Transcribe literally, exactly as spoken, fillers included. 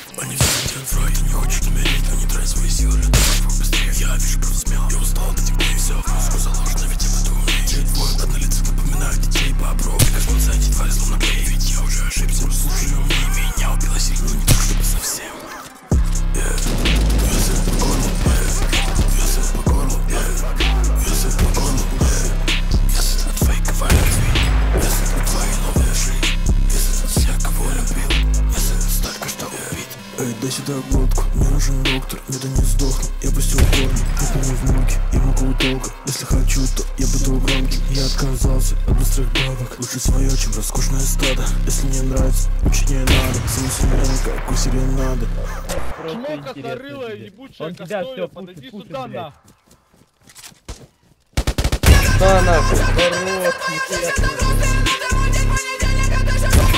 Они все хотят врать, ты не хочешь умереть, но не трать свои силы для того, чтобы быстрее. Я вижу просто смело, я устал от этих дней. Все в музыку заложено, видимо, ты умеешь. Те двое однолицых напоминают детей. Попробуй коснуться эти твари словно клей. Ведь я уже ошибся, слушай, умнее меня убила сильно, но не так, чтобы совсем. Весы по горлу, весы по горлу, весы по горлу. Весы от фейковой любви, весы от твоей новой жизни, весы от всех, кого любил, весы от столько, что убит. Эй, дай сюда глотку, мне нужен доктор, не да не сдохну. Я пустил корни, попал в муки, я могу долго. Если хочу, то я буду громким. Я отказался от быстрых бабок. Лучше свое, чем роскошное стадо. Если не нравится, лучше не надо. Саму семейный, как у серенады. Чмока зарыла, ебучая кастою, подойди сюда, нахуй. Да, нахуй, хорош, нихуя.